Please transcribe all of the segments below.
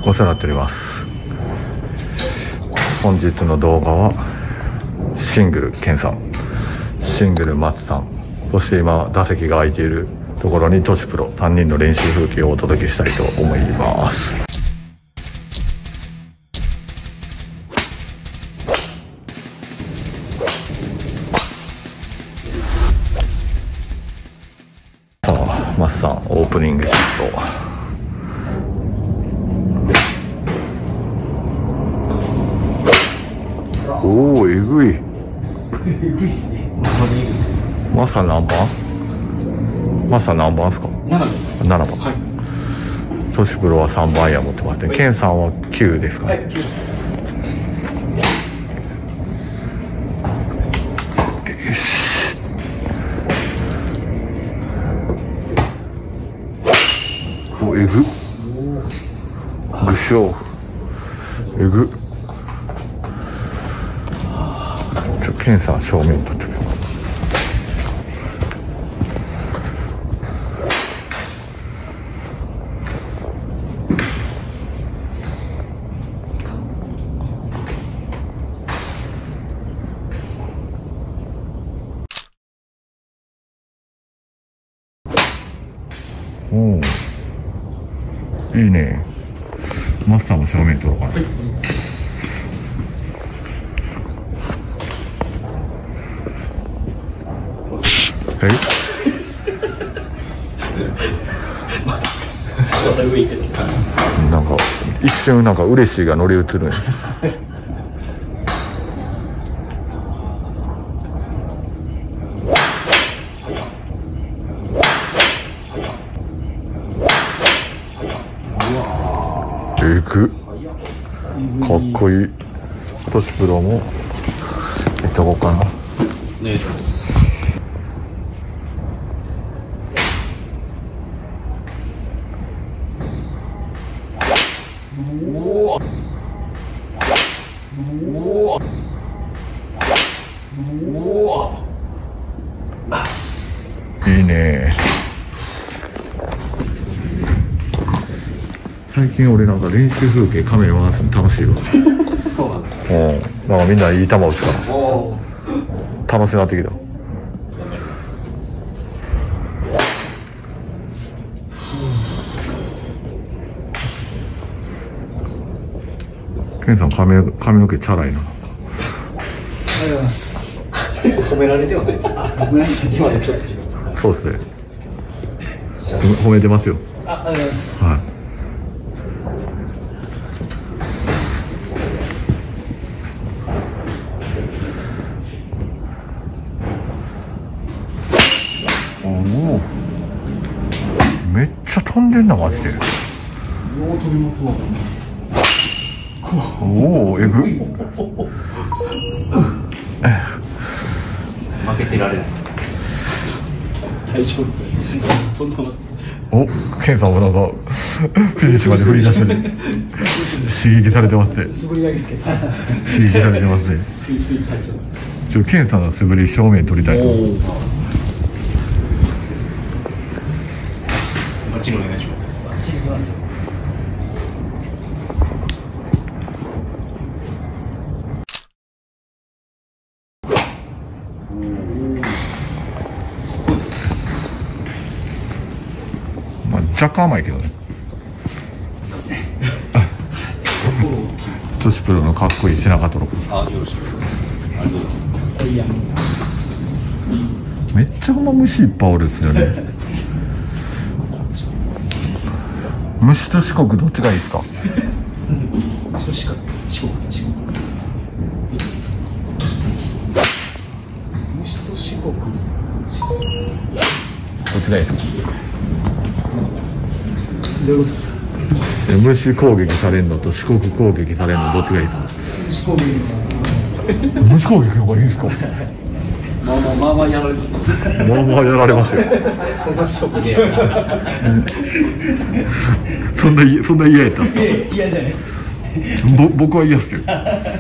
お世話になっております。本日の動画はシングルケンさん、シングル松さん、そして今打席が空いているところにトシプロ3人の練習風景をお届けしたいと思います。さあ松さんオープニングショット。おお、えぐい。えぐいっすね。マサ何番？マサ何番ですか？7です。7番。はい。トシプロは3番や持ってますね。ケンさんは9ですかね。はい、9。よし。お、えぐ。ぐしょう。えぐ。ケンさん正面取ってみよう。おお、いいね。マスターも正面取ろうかな。はい、なんか一瞬なんか嬉しいが乗り移るんや。えぐかっこいい。トシプロもいっとこうかな。ね、いいね。最近俺なんか練習風景カメラ回すの楽しいわ。そうなんですか。なんかみんないい球打つから楽しくなってきた。ケンさん髪の毛チャラいな。ありがとうございます。褒められてはない。褒められて今のちょっと違う。そうですね。褒めてますよ。ありがとうございます。はい。おお。めっちゃ飛んでんなマジで。よう飛びますわ。おお、えぐ。負けてられないです。大丈夫。飛んでます。お、ケンさんもなんかフィニッシュまで振り出してね。刺激されてますね。素振りないですけど。刺激されてますね。ケンさんの素振り正面取りたいと。バッチリお願いします。バッチリいきますよ。まあ若干甘いけどね。そうですね。トシプロのかっこいい背中取ろう。あ、よろしく。ありがとうございます。めっちゃ虫いっぱいおるっすよね。虫と四国どっちがいいですか？虫と四国。虫と四国。どっちがいいですか？どういうことですか？虫攻撃されるのと四国攻撃されるのどっちがいいですか？虫攻撃の方がいいですか？まあまあやられます。まあまあやられますよ。そんなショックそんな嫌やったんですか？嫌じゃないですか。僕は嫌っすよ。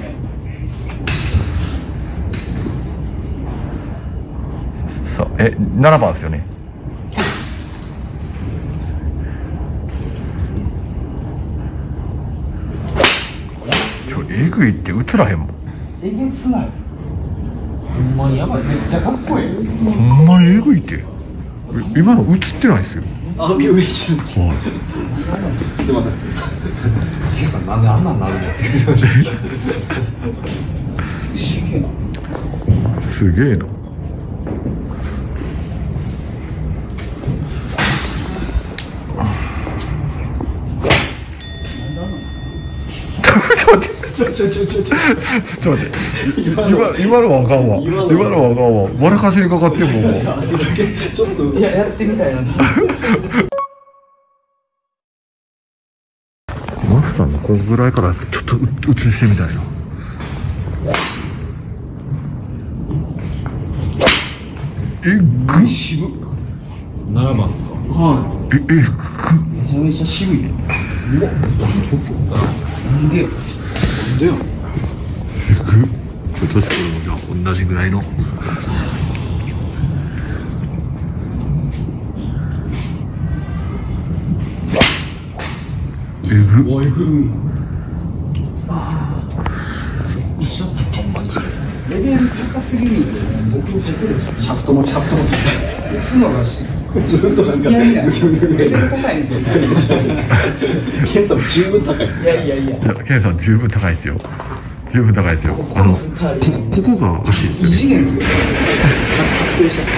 そう、7番ですよね。 えぐいって映らへんもん。 えげつない。ほんまにやばい。めっちゃかっこいい。 ほんまにえぐいって。今の映ってないですよ。 あ、上行っちゃう。 はい。 すいません。ケイさんなんであんなんなるのって言ってました。不思議な。 すげえな。ちょっと待って。ちょっと待って。今のはあかんわ。今のはあかんわ。笑かしにかかってんもん。 ちょっといややってみたいな。 マスさんのこのぐらいからちょっと映してみたいな。えぐ渋っ。7番ですか。はい。 えぐめちゃめちゃ渋いね。うわ、なんでよ。なんでよ。 えぐ。ちょっとこれもじゃあ同じぐらいの。えぐ。 おえぐ。一緒っすほんまに。レベル高すぎるんですよ。僕のシャフトもいつもがずっとなんかレベル高いんですよ。ケンさんも十分高いです。いやケンさん十分高いですよ。十分高いですよ。ここが足ですよね。 異次元ですよ。覚醒しちゃった。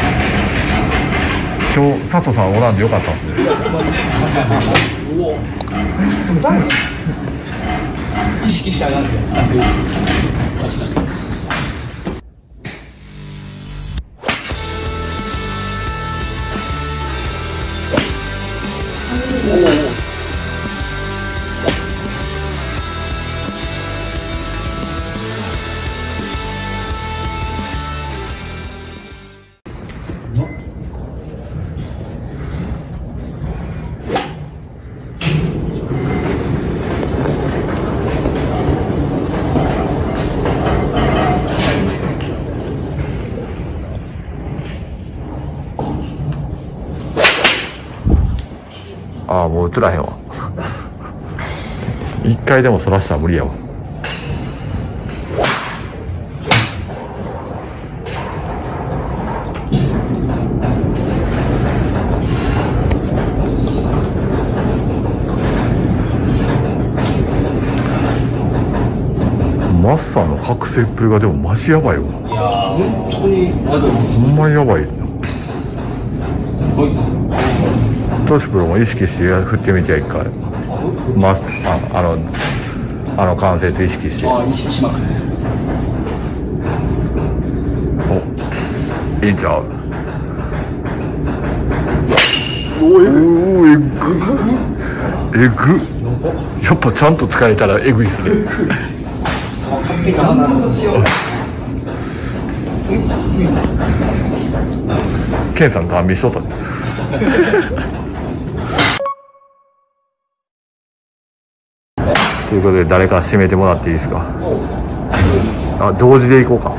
今日佐藤さんおらんでよかったっすね。 おお。誰？意識してあがんすよ。確かに。 ああ、もう映らへんわ。一回でもそらしたら無理やわ。マッサーの覚醒っぷりがでもマジやばいわ。 いやー、本当にほんまにやばいな。 すごいっすよ。 トシプロも意識して振ってみて一回。あの関節意識して。 あ、意識しまくる。 お、いいんちゃう。 おえぐ。 えぐ。やっぱちゃんと使えたらえぐいっすね。ケンさんガン見しとったね。ということで誰か締めてもらっていいですか。あ、同時でいこうか。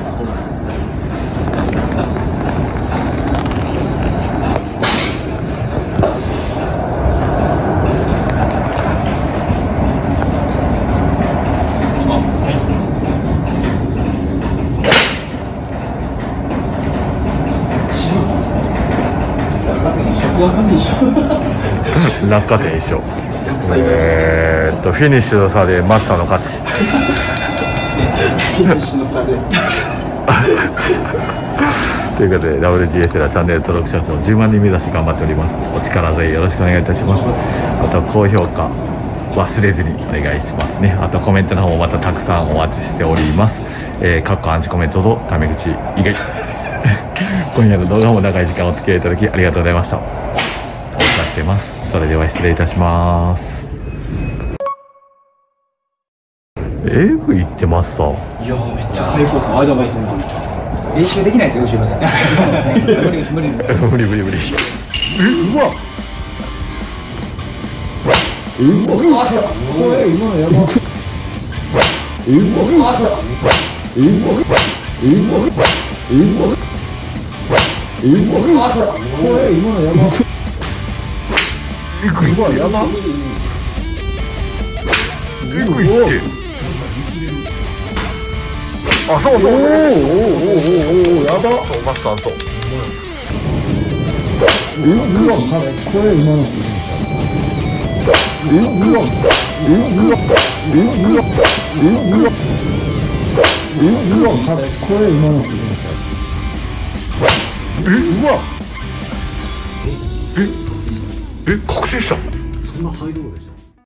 落下点一緒。フィニッシュの差でマスターの勝ち。 フィニッシュの差で。 ということで WGS ではチャンネル登録者数を10万人目指して頑張っております。お力添えよろしくお願いいたします。あと高評価忘れずにお願いしますね。あとコメントの方もまたたくさんお待ちしております。かっこアンチコメントとタメ口以外。今夜の動画も長い時間お付き合いいただきありがとうございました。お伝えしています。それでは失礼いたします。えぐいってますさ。 いやめっちゃ最高です。ありがとうございます。練習できないですよ後ろで。無理です無理です。 無理。うわ。これ今のやば。えぐいって。 あ、そうそうそう。 おやば。 そうマスターそう。 うわ、かっこいい今の。うわ、かっこいい今の。うわ。 確定した。 そんなハイローでした。